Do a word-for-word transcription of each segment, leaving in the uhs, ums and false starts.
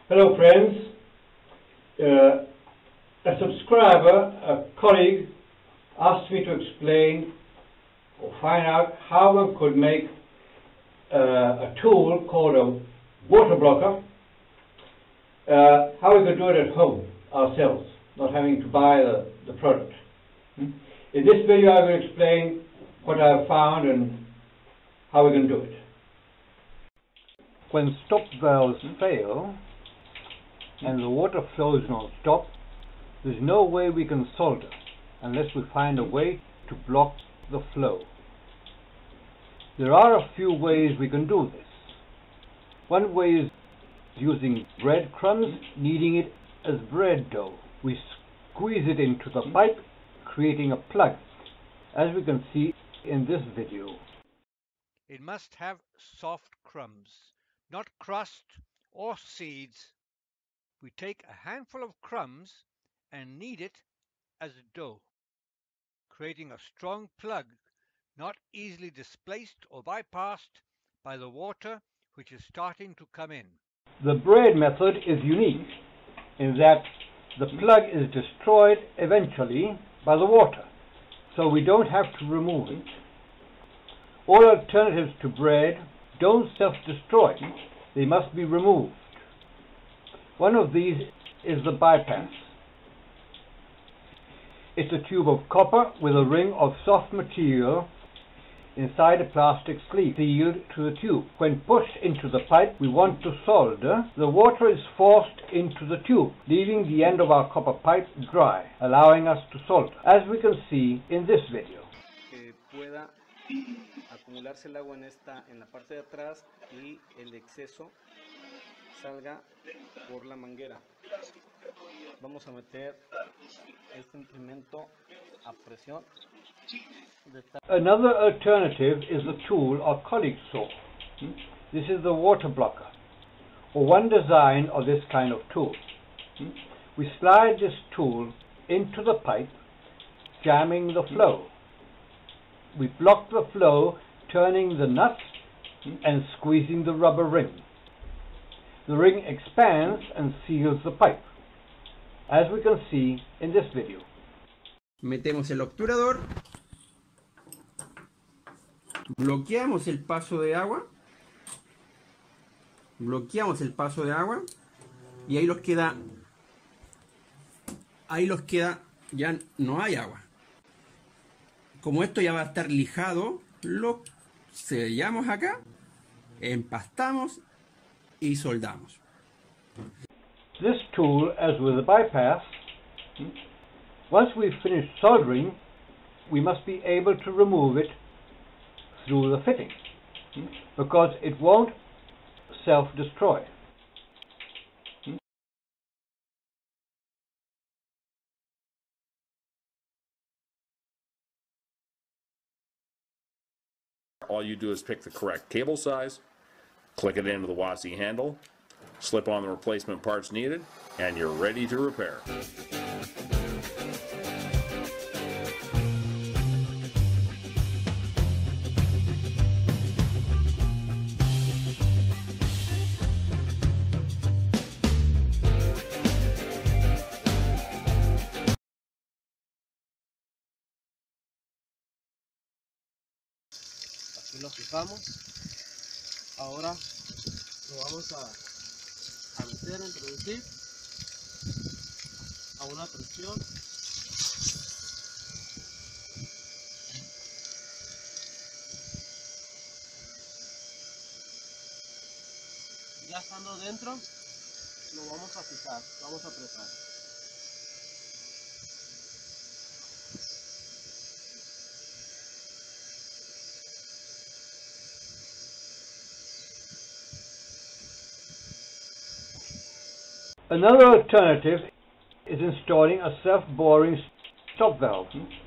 Hello friends, uh, a subscriber, a colleague asked me to explain or find out how one could make uh, a tool called a water blocker, uh, how we could do it at home ourselves, not having to buy the, the product. Hmm? In this video I will explain what I have found and how we can do it. When stop valves fail and the water flows non-stop, there's no way we can solder unless we find a way to block the flow. There are a few ways we can do this. One way is using breadcrumbs, kneading it as bread dough. We squeeze it into the pipe, creating a plug, as we can see in this video. It must have soft crumbs, not crust or seeds. We take a handful of crumbs and knead it as dough, creating a strong plug not easily displaced or bypassed by the water which is starting to come in. The bread method is unique in that the plug is destroyed eventually by the water, so we don't have to remove it. All alternatives to bread don't self-destroy, they must be removed. One of these is the bypass. It's a tube of copper with a ring of soft material inside a plastic sleeve sealed to the tube. When pushed into the pipe we want to solder, the water is forced into the tube, leaving the end of our copper pipe dry, allowing us to solder, as we can see in this video. Que pueda acumularse el agua en esta, en la parte de atrás, y el exceso salga por la manguera. Vamos a meter este instrumento a presión. Another alternative is the tool our colleagues saw. This is the water blocker, or one design of this kind of tool. We slide this tool into the pipe, jamming the flow. We block the flow, turning the nuts and squeezing the rubber ring. The ring expands and seals the pipe, as we can see in this video. Metemos el obturador, bloqueamos el paso de agua, bloqueamos el paso de agua y ahí los queda, ahí los queda, ya no hay agua. Como esto ya va a estar lijado, lo sellamos acá, empastamos y soldamos. This tool, as with the bypass, once we've finished soldering, we must be able to remove it through the fitting, because it won't self-destroy. All you do is pick the correct cable size, click it into the W A S I handle, slip on the replacement parts needed, and you're ready to repair. Aquí lo fijamos. Ahora lo vamos a, a meter, a introducir a una presión. Ya estando dentro, lo vamos a fijar, vamos a apretar. Another alternative is installing a self-boring stop valve.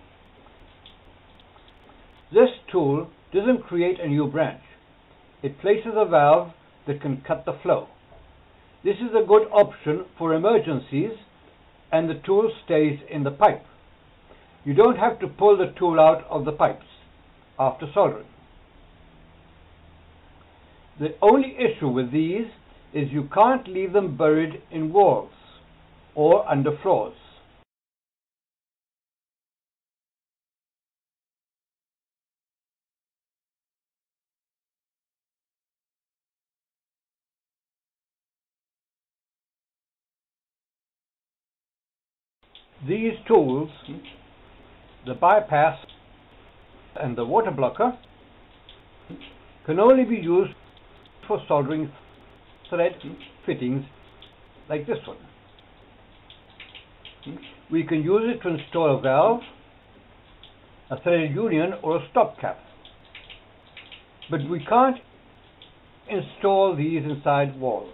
This tool doesn't create a new branch. It places a valve that can cut the flow. This is a good option for emergencies, and the tool stays in the pipe. You don't have to pull the tool out of the pipes after soldering. The only issue with these is you can't leave them buried in walls or under floors. These tools, the bypass and the water blocker, can only be used for soldering thread fittings like this one. We can use it to install a valve, a threaded union or a stopcap, but we can't install these inside walls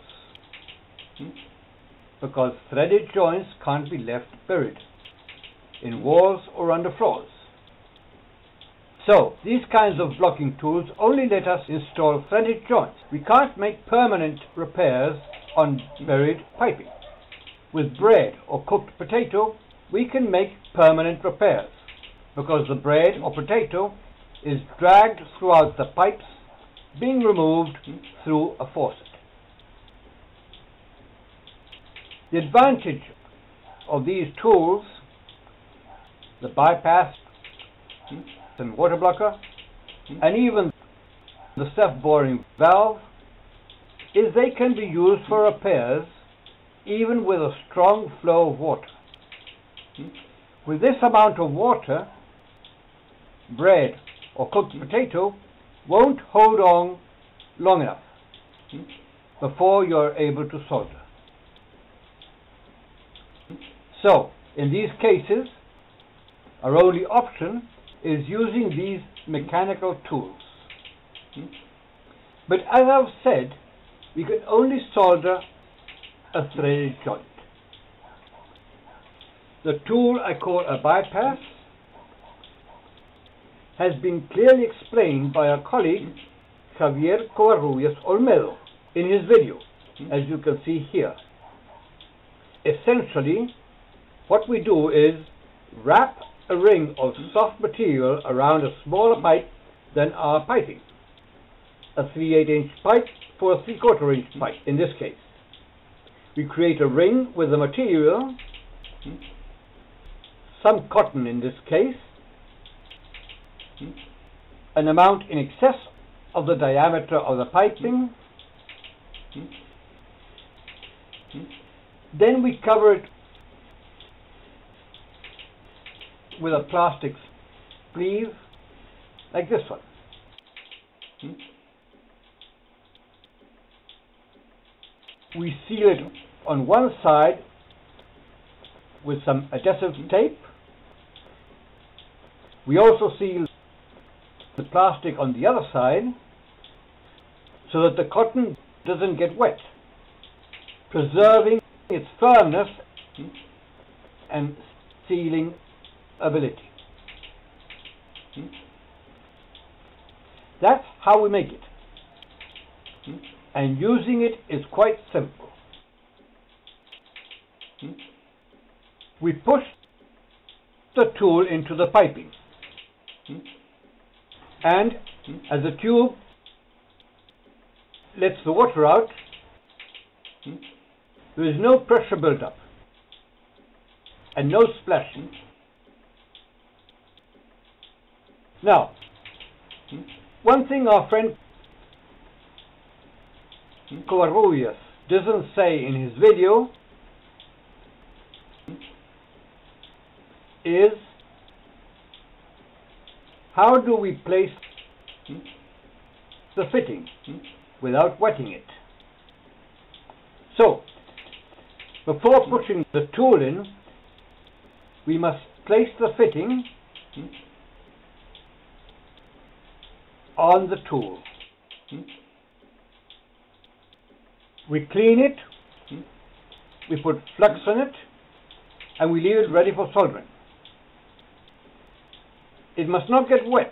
because threaded joints can't be left buried in walls or under floors. So, these kinds of blocking tools only let us install threaded joints. We can't make permanent repairs on buried piping. With bread or cooked potato, we can make permanent repairs because the bread or potato is dragged throughout the pipes, being removed through a faucet. The advantage of these tools, the bypass and water blocker, and even the self-boring valve, is they can be used for repairs even with a strong flow of water. With this amount of water, bread or cooked potato won't hold on long enough before you're able to solder. So, in these cases, our only option is using these mechanical tools. But as I've said, we can only solder a threaded joint. The tool I call a bypass has been clearly explained by our colleague Javier Covarrubias Olmedo in his video, as you can see here. Essentially, what we do is wrap a ring of soft material around a smaller pipe than our piping, a three eighths inch pipe for a three quarter inch pipe in this case. We create a ring with the material, some cotton in this case, an amount in excess of the diameter of the piping. Then we cover it with a plastic sleeve like this one. We seal it on one side with some adhesive tape. We also seal the plastic on the other side so that the cotton doesn't get wet, preserving its firmness and sealing ability. That's how we make it. And using it is quite simple. We push the tool into the piping, and as the tube lets the water out, there is no pressure build-up and no splashing. Now, one thing our friend Covarrubias doesn't say in his video is how do we place the fitting without wetting it. So, before pushing the tool in, we must place the fitting on the tool. We clean it, we put flux in it, and we leave it ready for soldering. It must not get wet.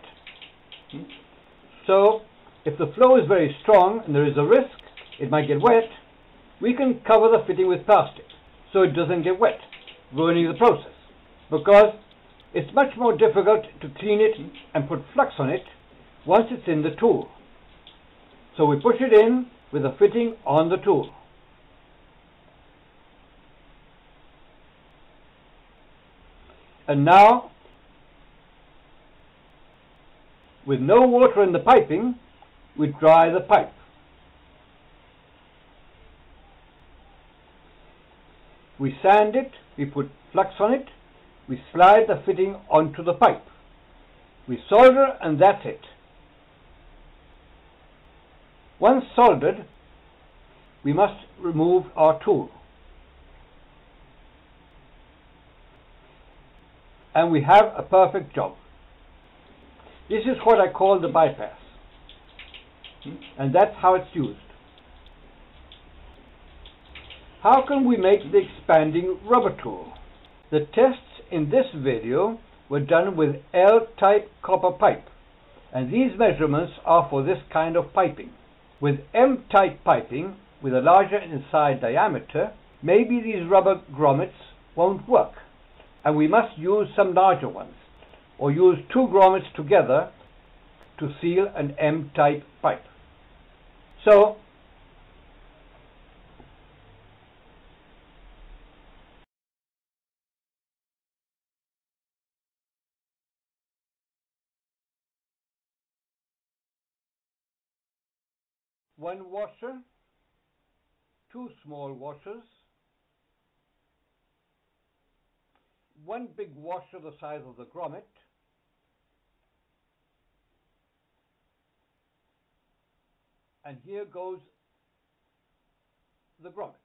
So, if the flow is very strong and there is a risk it might get wet, we can cover the fitting with plastic so it doesn't get wet, ruining the process. Because it's much more difficult to clean it and put flux on it once it's in the tool. So we push it in with the fitting on the tool. And now, with no water in the piping, we dry the pipe. We sand it, we put flux on it, we slide the fitting onto the pipe. We solder, and that's it. Once soldered, we must remove our tool. And we have a perfect job. This is what I call the bypass. And that's how it's used. How can we make the expanding rubber tool? The tests in this video were done with L-type copper pipe, and these measurements are for this kind of piping. With M-type piping, with a larger inside diameter, maybe these rubber grommets won't work, and we must use some larger ones, or use two grommets together to seal an M-type pipe. So, one washer, two small washers, one big washer the size of the grommet, and here goes the grommet.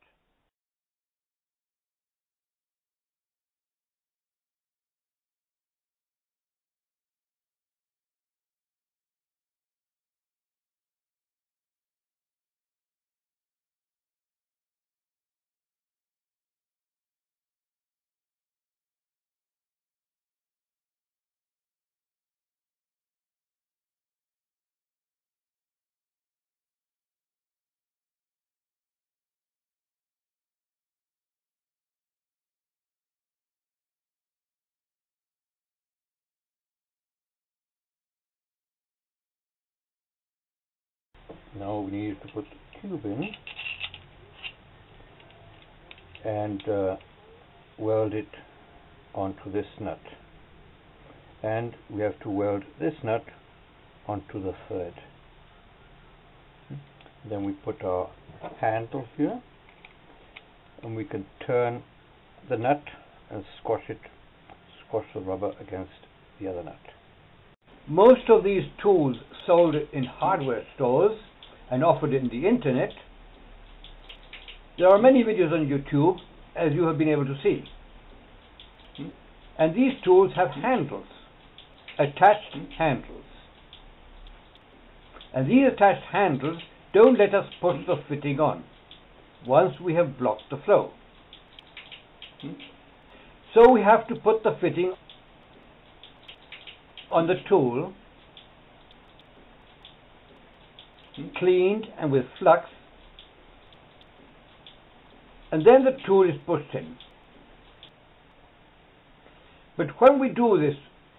Now we need to put the tube in and uh, weld it onto this nut, and we have to weld this nut onto the thread. Then we put our handle here, and we can turn the nut and squash it, squash the rubber against the other nut. Most of these tools sold in hardware stores and offered in the internet. There are many videos on YouTube, as you have been able to see. And these tools have handles, attached handles. And these attached handles don't let us push the fitting on once we have blocked the flow. So we have to put the fitting on the tool, cleaned and with flux, and then the tool is pushed in. But when we do this,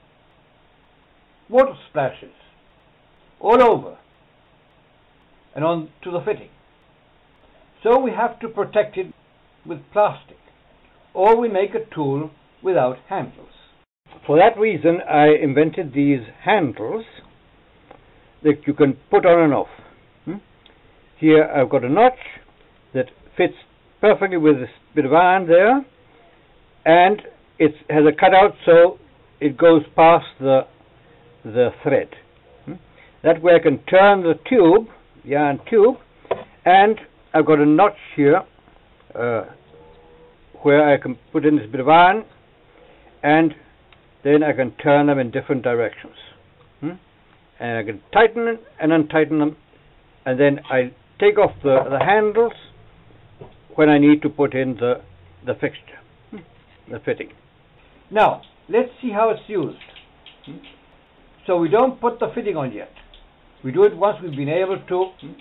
water splashes all over and on to the fitting. So we have to protect it with plastic, or we make a tool without handles. For that reason, I invented these handles that you can put on and off. Hmm? Here I've got a notch that fits perfectly with this bit of iron there, and it has a cutout so it goes past the the thread. Hmm? That way I can turn the tube, the iron tube, and I've got a notch here uh, where I can put in this bit of iron, and then I can turn them in different directions. Hmm? And I can tighten them and untighten them, and then I take off the, the handles when I need to put in the, the fixture, hmm? the fitting. Now, let's see how it's used. Hmm? So we don't put the fitting on yet. We do it once we've been able to hmm?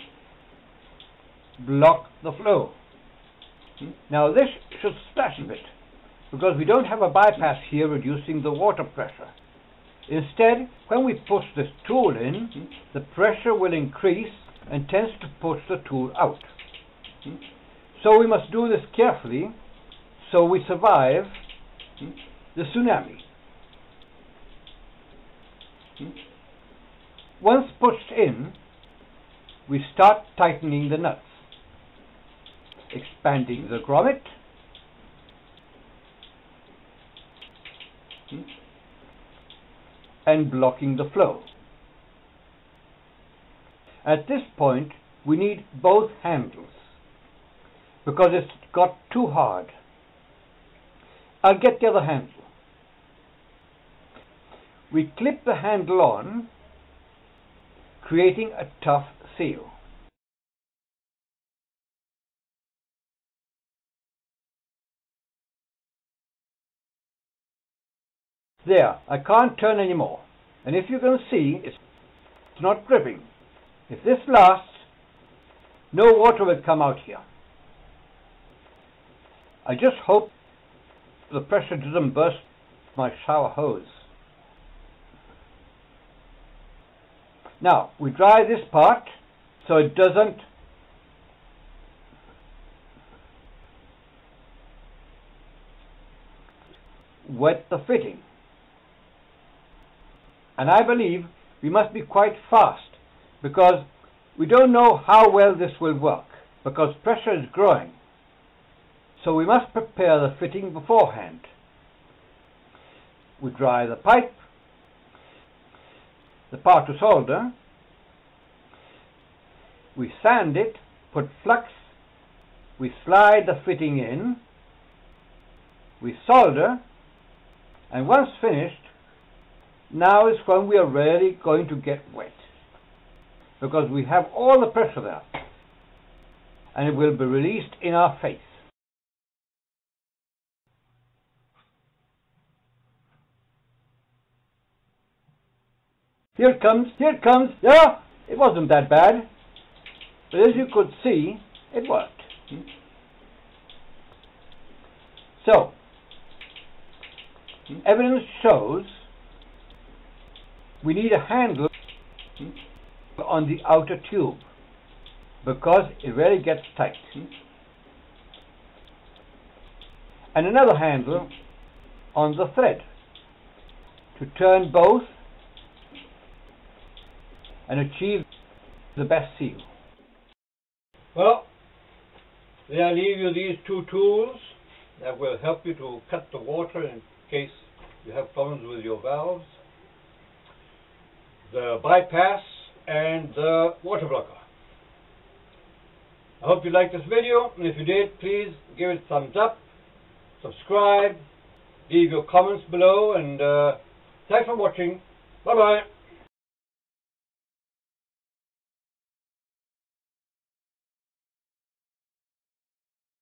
block the flow. Hmm? Now this should splash a bit, because we don't have a bypass here reducing the water pressure. Instead, when we push this tool in, the pressure will increase and tends to push the tool out. So we must do this carefully so we survive the tsunami. Once pushed in, we start tightening the nuts, expanding the grommet, and blocking the flow. At this point, we need both handles because it's got too hard. I'll get the other handle. We clip the handle on, creating a tough seal. There, I can't turn anymore. And if you can see, it's not gripping. If this lasts, no water will come out here. I just hope the pressure doesn't burst my shower hose. Now, we dry this part so it doesn't wet the fitting. And I believe we must be quite fast because we don't know how well this will work because pressure is growing. So we must prepare the fitting beforehand. We dry the pipe, the part to solder, we sand it, put flux, we slide the fitting in, we solder, and once finished, now is when we are really going to get wet because we have all the pressure there and it will be released in our face. Here it comes, here it comes. Yeah, it wasn't that bad. But as you could see, it worked. So, evidence shows we need a handle on the outer tube because it really gets tight. And another handle on the thread to turn both and achieve the best seal. Well, then I leave you these two tools that will help you to cut the water in case you have problems with your valves. The bypass and the water blocker. I hope you liked this video, and if you did, please give it a thumbs up, subscribe, leave your comments below, and uh, thanks for watching. Bye bye.